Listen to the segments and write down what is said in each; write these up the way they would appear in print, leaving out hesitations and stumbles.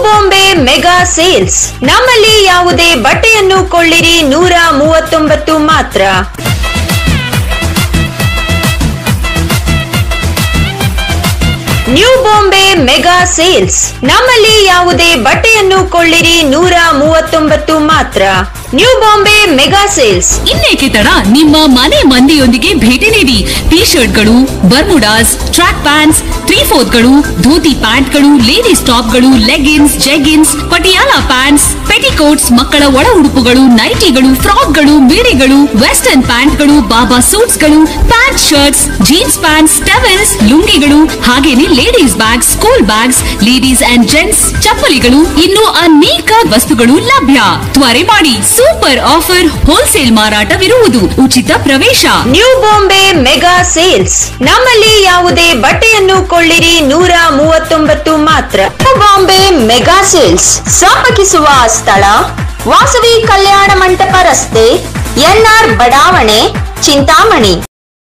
Bombay mega sales. ನಮ್ಮಲ್ಲಿ ಯಾವುದೇ ಬಟ್ಟೆಯನ್ನು ಕೊಳ್ಳಿರಿ 139 ಮಾತ್ರ. New Bombay mega sales. ನಮ್ಮಲ್ಲಿ ಯಾವುದೇ ಬಟ್ಟೆಯನ್ನು ಕೊಳ್ಳಿರಿ 139 ಮಾತ್ರ. New Bombay mega sales. ಇನ್ನೇಕೆ ತಡ, ನಿಮ್ಮ ಮನೆ ಮಂದಿಯೊಂದಿಗೆ ಭೇಟಿ ನೀಡಿ. ಟಿ ಶರ್ಟ್ಗಳು, ಬರ್ಮುಡಾಸ್, ಟ್ರ್ಯಾಕ್ ಪ್ಯಾಂಟ್ಸ್, 3/4ಗಳು, ಧೋತಿ ಪ್ಯಾಂಟ್ಗಳು, ಲೇಡೀಸ್ ಟಾಪ್ಗಳು, leggings, jeggings, Patiala pants, petticoats, ಮಕ್ಕಳ ಒಳ ಉಡುಪುಗಳು, ನೈಟಿಗಳು, ಫ್ರಾಕ್ಗಳು, ಮಿಡಿಗಳು, ವೆಸ್ಟರ್ನ್ ಪ್ಯಾಂಟ್ಗಳು, ಬಾಬಾ ಸೂಟ್ಸ್ಗಳು, pant shirts, jeans pants, towels, ಲುಂಗಿಗಳು, ಹಾಗೇನೆ ladies bags, school bags, ladies and gents ಚಪ್ಪಲಿಗಳು, ಇನ್ನು ಅನೇಕ ವಸ್ತುಗಳು ಲಭ್ಯ. ತ್ವರೆ ಮಾಡಿ, ಸೂಪರ್ ಆಫರ್ ಹೋಲ್ಸೇಲ್ ಮಾರಾಟವಿರುವುದು, ಉಚಿತ ಪ್ರವೇಶ. New Bombay mega sales. ನಮ್ಮಲ್ಲಿ ಯಾವುದೇ ಬಟ್ಟೆಯನ್ನು ಕೊಳ್ಳಿರಿ 139 ಮಾತ್ರ. New Bombay mega sales. ಸಂಪರ್ಕಿಸುವ ಸ್ಥಳ: ವಾಸವಿ ಕಲ್ಯಾಣ ಮಂಟಪ ರಸ್ತೆ, NR ಬಡಾವಣೆ, ಚಿಂತಾಮಣಿ.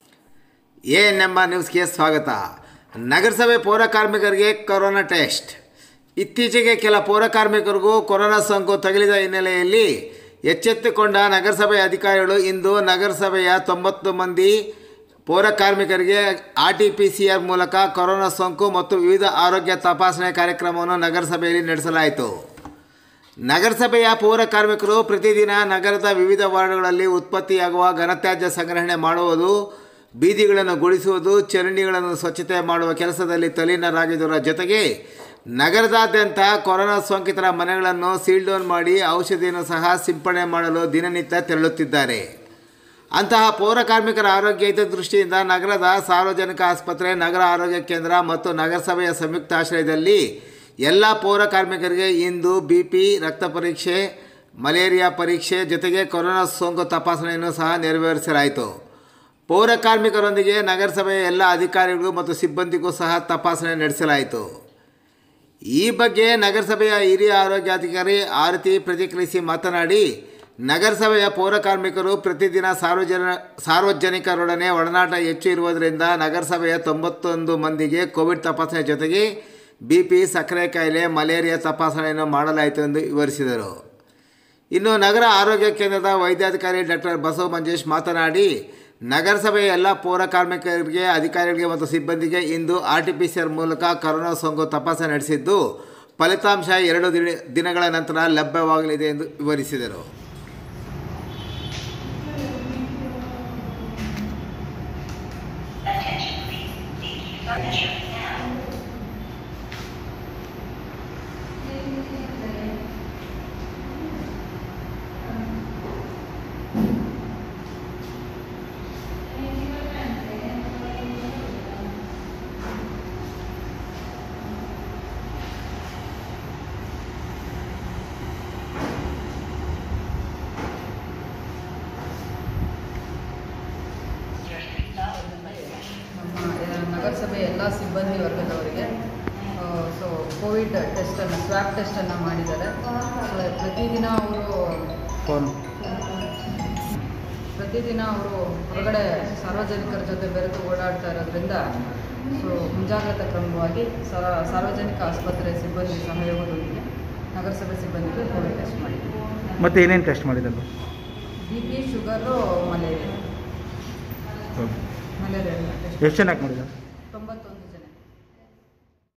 ನಮ್ಮ ನ್ಯೂಸ್ಗೆ ಸ್ವಾಗತ. ನಗರಸಭೆ ಪೌರ ಕಾರ್ಮಿಕರಿಗೆ ಕೊರೋನಾ ಟೆಸ್ಟ್. ಇತ್ತೀಚೆಗೆ ಕೆಲ ಪೌರ ಕಾರ್ಮಿಕರಿಗೂ ಕೊರೋನಾ ಸೋಂಕು ತಗುಲಿದ ಹಿನ್ನೆಲೆಯಲ್ಲಿ ಎಚ್ಚೆತ್ತುಕೊಂಡ ನಗರಸಭೆ ಅಧಿಕಾರಿಗಳು ಇಂದು ನಗರಸಭೆಯ 90 ಮಂದಿ ಪೌರ ಕಾರ್ಮಿಕರಿಗೆ RT-PCR ಮೂಲಕ ಕೊರೋನಾ ಸೋಂಕು ಮತ್ತು ವಿವಿಧ ಆರೋಗ್ಯ ತಪಾಸಣೆ ಕಾರ್ಯಕ್ರಮವನ್ನು ನಗರಸಭೆಯಲ್ಲಿ ನಡೆಸಲಾಯಿತು. ನಗರಸಭೆಯ ಪೌರ ಕಾರ್ಮಿಕರು ಪ್ರತಿದಿನ ನಗರದ ವಿವಿಧ ವಾರ್ಡ್ಗಳಲ್ಲಿ ಉತ್ಪತ್ತಿಯಾಗುವ ಘನತ್ಯಾಜ್ಯ ಸಂಗ್ರಹಣೆ ಮಾಡುವುದು, ಬೀದಿಗಳನ್ನು ಗುಡಿಸುವುದು, ಚರಂಡಿಗಳನ್ನು ಸ್ವಚ್ಛತೆ ಮಾಡುವ ಕೆಲಸದಲ್ಲಿ ತಲ್ಲೀನರಾಗಿದ್ದರ ಜೊತೆಗೆ ನಗರದಾದ್ಯಂತ ಕೊರೋನಾ ಸೋಂಕಿತರ ಮನೆಗಳನ್ನು ಸೀಲ್ ಡೌನ್ ಮಾಡಿ ಔಷಧಿಯನ್ನು ಸಹ ಸಿಂಪಡಣೆ ಮಾಡಲು ದಿನನಿತ್ಯ ತೆರಳುತ್ತಿದ್ದಾರೆ. ಅಂತಹ ಪೌರ ಕಾರ್ಮಿಕರ ಆರೋಗ್ಯ ಹಿತದೃಷ್ಟಿಯಿಂದ ನಗರದ ಸಾರ್ವಜನಿಕ ಆಸ್ಪತ್ರೆ, ನಗರ ಆರೋಗ್ಯ ಕೇಂದ್ರ ಮತ್ತು ನಗರಸಭೆಯ ಸಂಯುಕ್ತ ಆಶ್ರಯದಲ್ಲಿ ಎಲ್ಲ ಪೌರ ಕಾರ್ಮಿಕರಿಗೆ ಇಂದು BP, ರಕ್ತ ಪರೀಕ್ಷೆ, ಮಲೇರಿಯಾ ಪರೀಕ್ಷೆ ಜೊತೆಗೆ ಕೊರೋನಾ ಸೋಂಕು ತಪಾಸಣೆಯನ್ನು ಸಹ ನೆರವೇರಿಸಲಾಯಿತು. ಪೌರ ಕಾರ್ಮಿಕರೊಂದಿಗೆ ನಗರಸಭೆಯ ಎಲ್ಲ ಅಧಿಕಾರಿಗಳು ಮತ್ತು ಸಿಬ್ಬಂದಿಗೂ ಸಹ ತಪಾಸಣೆ ನಡೆಸಲಾಯಿತು. ಈ ಬಗ್ಗೆ ನಗರಸಭೆಯ ಹಿರಿಯ ಆರೋಗ್ಯಾಧಿಕಾರಿ ಆರತಿ ಪ್ರತಿಕ್ರಿಯಿಸಿ ಮಾತನಾಡಿ, ನಗರಸಭೆಯ ಪೌರ ಕಾರ್ಮಿಕರು ಪ್ರತಿದಿನ ಸಾರ್ವಜನಿಕರೊಡನೆ ಒಡನಾಟ ಹೆಚ್ಚು ಇರುವುದರಿಂದ ನಗರಸಭೆಯ 91 ಮಂದಿಗೆ ಕೋವಿಡ್ ತಪಾಸಣೆ ಜೊತೆಗೆ BP, ಸಕ್ಕರೆ ಕಾಯಿಲೆ, ಮಲೇರಿಯಾ ತಪಾಸಣೆಯನ್ನು ಮಾಡಲಾಯಿತು ಎಂದು ವಿವರಿಸಿದರು. ಇನ್ನು ನಗರ ಆರೋಗ್ಯ ಕೇಂದ್ರದ ವೈದ್ಯಾಧಿಕಾರಿ ಡಾಕ್ಟರ್ ಬಸವ ಮಂಜೇಶ್ ಮಾತನಾಡಿ, ನಗರಸಭೆಯ ಎಲ್ಲ ಪೌರ ಕಾರ್ಮಿಕರಿಗೆ, ಅಧಿಕಾರಿಗಳಿಗೆ ಮತ್ತು ಸಿಬ್ಬಂದಿಗೆ ಇಂದು RT-PCR ಮೂಲಕ ಕೊರೋನಾ ಸೋಂಕು ತಪಾಸಣೆ ನಡೆಸಿದ್ದು, ಫಲಿತಾಂಶ 2 ದಿನಗಳ ನಂತರ ಲಭ್ಯವಾಗಲಿದೆ ಎಂದು ವಿವರಿಸಿದರು. ನಗರಸಭೆಯ ಎಲ್ಲ ಸಿಬ್ಬಂದಿ ವರ್ಗದವರಿಗೆ ಕೋವಿಡ್ ಟೆಸ್ಟನ್ನು, ಸ್ವ್ಯಾಬ್ ಟೆಸ್ಟನ್ನು ಮಾಡಿದ್ದಾರೆ. ಪ್ರತಿದಿನ ಅವರು ಹೊರಗಡೆ ಸಾರ್ವಜನಿಕರ ಜೊತೆ ಬೆರೆತು ಓಡಾಡ್ತಾ ಇರೋದ್ರಿಂದ ಮುಂಜಾಗ್ರತಾ ಕ್ರಮವಾಗಿ ಸಾರ್ವಜನಿಕ ಆಸ್ಪತ್ರೆ ಸಿಬ್ಬಂದಿ ಸಹಯೋಗದೊಂದಿಗೆ ನಗರಸಭೆ ಸಿಬ್ಬಂದಿಗೆ ಕೋವಿಡ್ ಟೆಸ್ಟ್ ಮಾಡಿದ್ದಾರೆ. ಮತ್ತು ಏನೇನು ಟೆಸ್ಟ್ ಮಾಡಿದ್ದಾರೆ? BP, sugar, malaria test. ಎಷ್ಟು ಚೆನ್ನಾಗಿ ಮಾಡಿದ್ದಾರೆ?